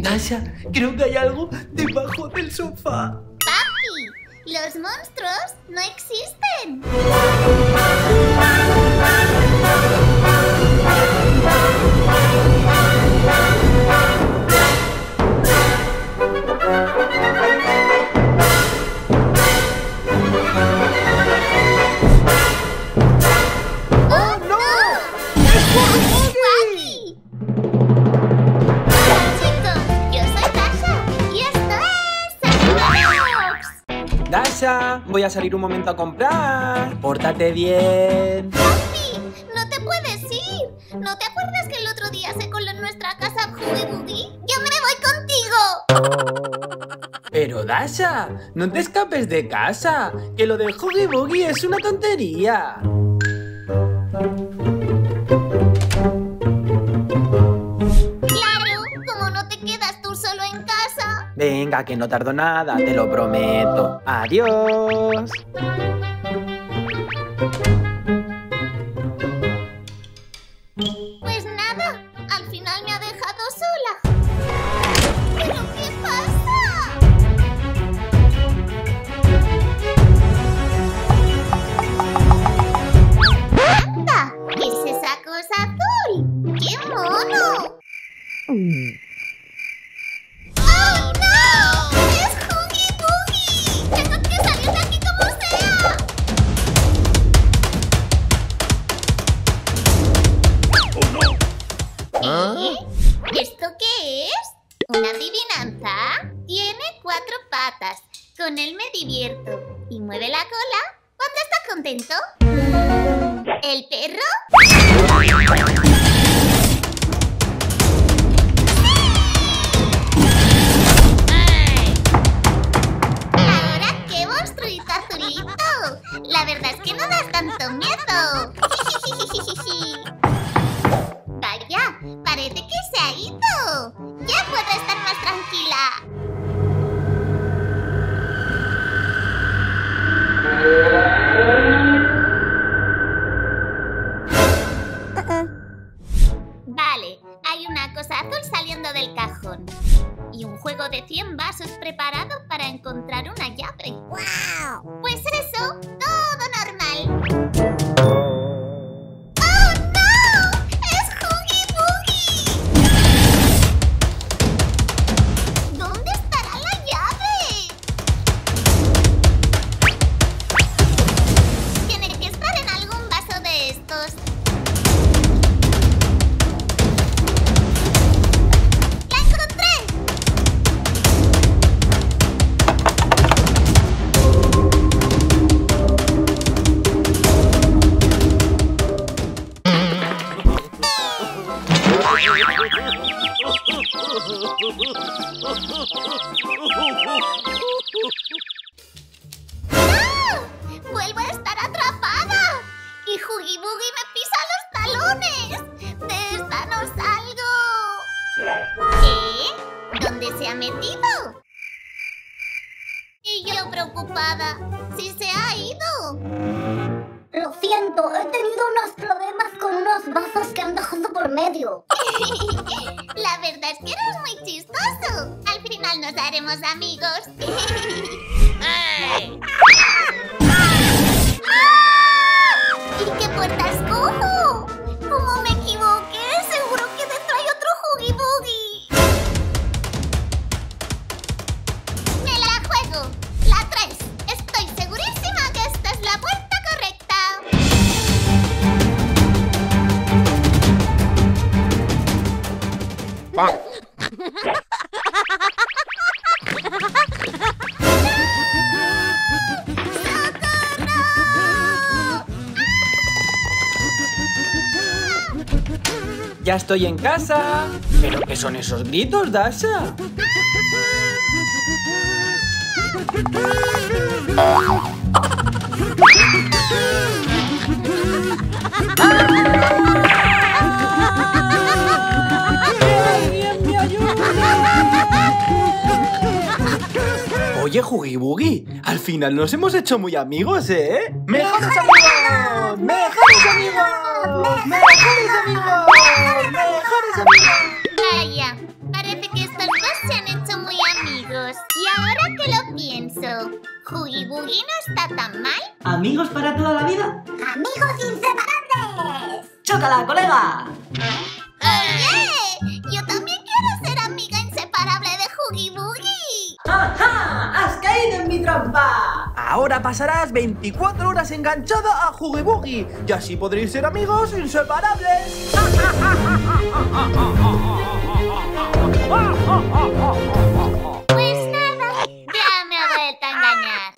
Dasha, creo que hay algo debajo del sofá. ¡Papi! ¡Los monstruos no existen! ¡Oh, no! ¡Wuggy! Hola, chicos, yo soy Dasha y esto es Sandbox. Dasha, voy a salir un momento a comprar. Pórtate bien. ¡Papi! ¡No te puedes ir! ¿No te acuerdas que el otro día se coló en nuestra casa Huggy Wuggy? ¡Yo me voy contigo! Pero Dasha, no te escapes de casa, que lo del Huggy Wuggy es una tontería. Claro, como no te quedas tú solo en casa. Venga, que no tardo nada, te lo prometo. Adiós. Pues nada, al final me ha dejado sola. ¿Pero qué pasa? ¡Anda! ¿Qué es esa cosa azul? ¡Qué mono! ¡Oh, no! ¡Es Huggy Wuggy! ¡Tengo que salir de aquí como sea! ¿Eh? ¿Esto qué es? ¿Una adivinanza? Tiene 4 patas. Con él me divierto. ¿Y mueve la cola cuando está contento? ¿El perro? Ahora, qué monstruito azulito. La verdad es que no das tanto miedo. Vaya, parece que se ha ido. Ya puedo estar más tranquila. Vale, hay una cosa azul saliendo del cajón. Y un juego de 100 vasos preparado para encontrar una llave. ¡Wow! Pues eso, todo normal. ¡Oh, no! ¡Es Huggy Wuggy! ¿Dónde estará la llave? Tiene que estar en algún vaso de estos. ¡La encontré! ¡No! ¡Vuelvo a estar atrapada! ¡Y Huggy Wuggy me pisa los talones! ¡De esta no salgo! ¿Qué? ¿Dónde se ha metido? Y yo preocupada. ¡Si se ha ido! Lo siento, he tenido unos problemas con unos vasos que han dejado por medio. La verdad es que eres muy chistoso. Al final nos haremos amigos. ¡Ay! ¿Y qué puertas cojo? ¿Cómo me equivoqué? Seguro que dentro hay otro Huggy Wuggy. Me la juego. La 3. Estoy segurísima que esta es la puerta correcta. Ya estoy en casa. ¿Pero qué son esos gritos, Dasha? Oye, Huggy Wuggy, al final nos hemos hecho muy amigos, ¿eh? ¡Mejores amigos! ¡Mejores amigos! ¡Mejores amigos! ¡Mejores amigos! Vaya, parece que estos dos Y ahora que lo pienso, Huggy Wuggy no está tan mal. ¿Amigos para toda la vida? ¡Amigos inseparables! ¡Chócala, colega! ¡Oye! Yo también quiero ser amiga inseparable de Huggy Wuggy. ¡Ajá! ¡Has caído en mi trampa! Ahora pasarás 24 horas enganchada a Huggy Wuggy y así podréis ser amigos inseparables. Pues nada, ya me ha vuelto a engañar.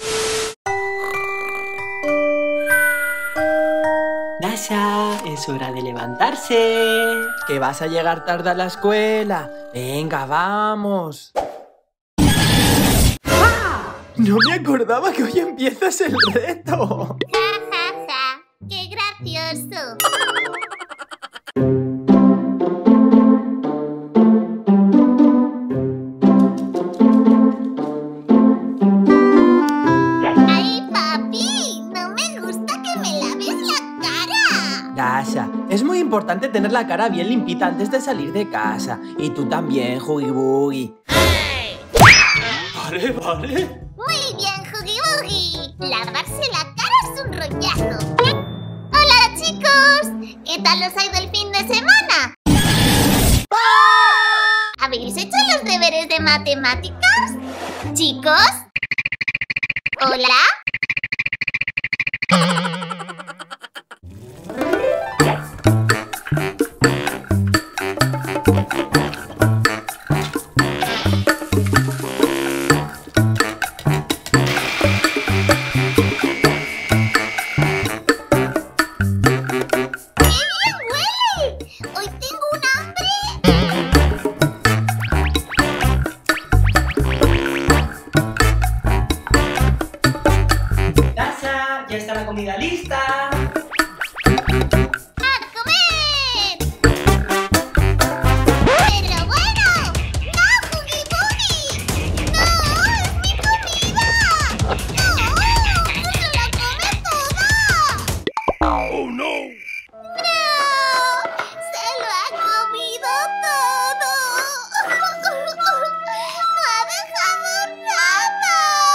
Dasha, es hora de levantarse. Que vas a llegar tarde a la escuela. Venga, vamos. No me acordaba que hoy empiezas el reto. Ja, ja, ja. ¡Qué gracioso! ¡Ay, papi! No me gusta que me laves la cara. Dasha, es muy importante tener la cara bien limpita antes de salir de casa. Y tú también, Huggy Wuggy. Vale, vale. Muy bien, Huggy Wuggy. Lavarse la cara es un rollazo. Hola, chicos. ¿Qué tal os ha ido el fin de semana? ¿Habéis hecho los deberes de matemáticas? ¿Chicos? ¿Hola? comida lista. ¡A comer! ¡Pero bueno! ¡No, Huggy Wuggy! ¡No! ¡Es mi comida! ¡No! ¡Se la come toda! ¡Oh, no! ¡No! ¡Se lo ha comido todo! ¡No ha dejado nada!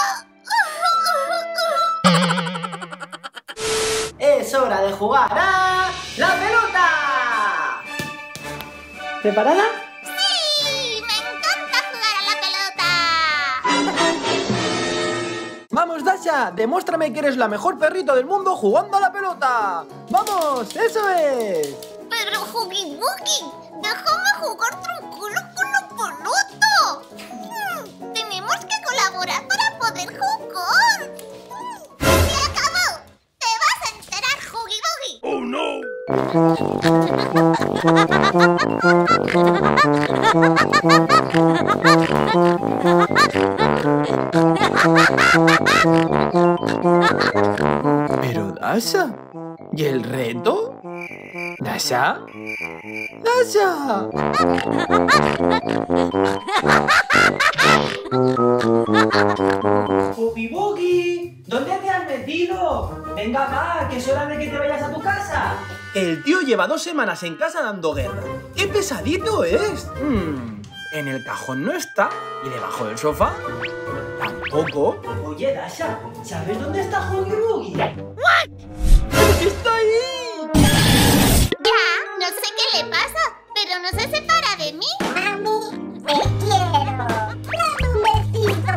Es hora de jugar a la pelota. ¿Preparada? ¡Sí! ¡Me encanta jugar a la pelota! ¡Vamos, Dasha! ¡Demuéstrame que eres la mejor perrita del mundo jugando a la pelota! ¡Vamos! ¡Eso es! Pero Huggy Wuggy, déjame jugar tranquilo con la pelota. Tenemos que colaborar para poder jugar. ¡Se acabó! ¡Te vas a enterar, Huggy Wuggy! ¡Oh, no! Pero Dasha, ¿y el reto? ¿Dasha? ¡Dasha! Huggy Wuggy, ¿dónde te has metido? Venga, va, que es hora de que te vayas a tu casa. El tío lleva 2 semanas en casa dando guerra. ¡Qué pesadito es! En el cajón no está. ¿Y debajo del sofá? Tampoco. Oye, Dasha, ¿sabes dónde está Huggy Wuggy? ¡Está ahí! Ya, no sé qué le pasa, pero no se separa de mí. Mami, te quiero. Dame un besito.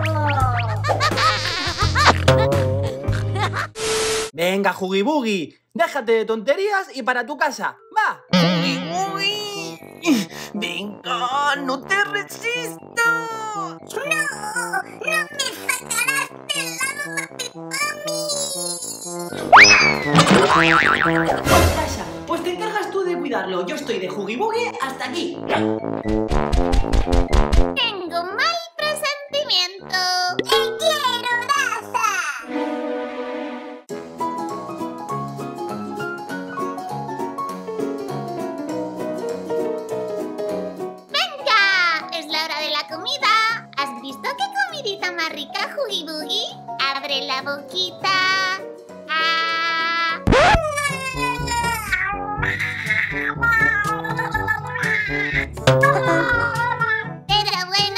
Venga, Huggy Wuggy, déjate de tonterías y para tu casa. ¡Va! ¡Huggy Wuggy! ¡Venga, no te resistas! No me sacarás del lado de mami. Dasha, pues te encargas tú de cuidarlo. Yo estoy de Huggy Wuggy hasta aquí. Tengo un mal presentimiento. Te quiero, Dasha. ¡Venga! Es la hora de la comida. ¿Has visto qué comidita más rica, Huggy Wuggy? Abre la boquita. ¡Ah! Pero bueno,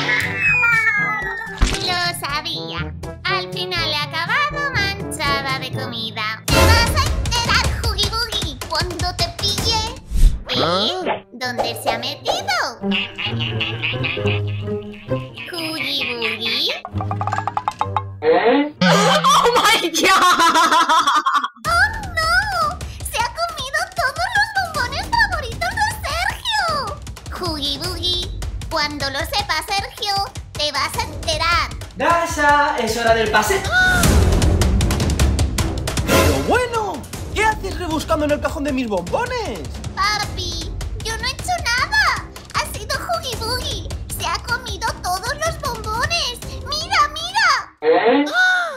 Lo sabía. Al final he acabado manchada de comida. ¡Te vas a enterar, Huggy Buggy, cuando te pille! ¿Dónde se ha metido? ¿Huggy Buggy? ¡Oh, my God! ¡Oh, no! ¡Se ha comido todos los bombones favoritos de Sergio! Huggy Buggy, cuando lo sepa Sergio, te vas a enterar. Dasha, es hora del pase. ¡Pero bueno! ¿Qué haces rebuscando en el cajón de mis bombones? Papi, yo no he hecho nada. Ha sido Huggy Buggy. Se ha comido todos los bombones. ¡Mira, mira!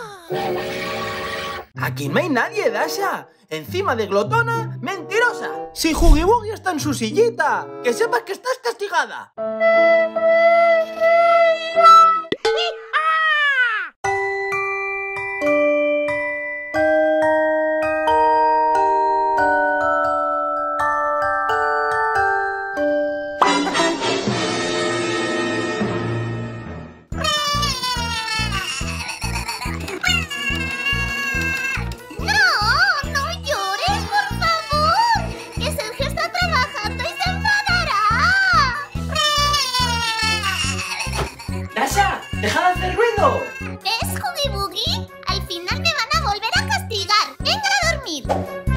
Aquí no hay nadie, Dasha. Encima de glotona, mentirosa. Si Huggy Buggy está en su sillita, que sepas que estás castigada. ¡No! ¡No llores, por favor! ¡Que Sergio está trabajando y se enfadará! Dasha, deja de hacer ruido. ¿Ves, Huggy Buggy? Al final me van a volver a castigar. ¡Venga a dormir!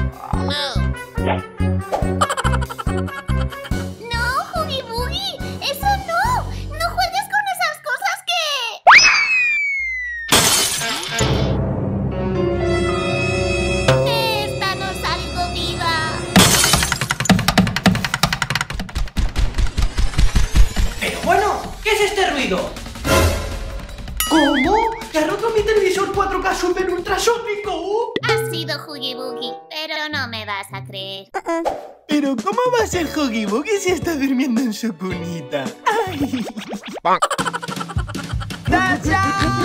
¡No, Huggy Buggy! ¡Eso no! ¡No juegues con esas cosas que... ¡Esta no salgo viva! Pero bueno, ¿qué es este ruido? ¿Cómo? ¿Que ha roto mi televisor 4K super ultrasónico? Ha sido Huggy Buggy, pero no me vas a creer. Pero ¿cómo va a ser Huggy Buggy si está durmiendo en su cunita? ¡Ay! ¡Dasha!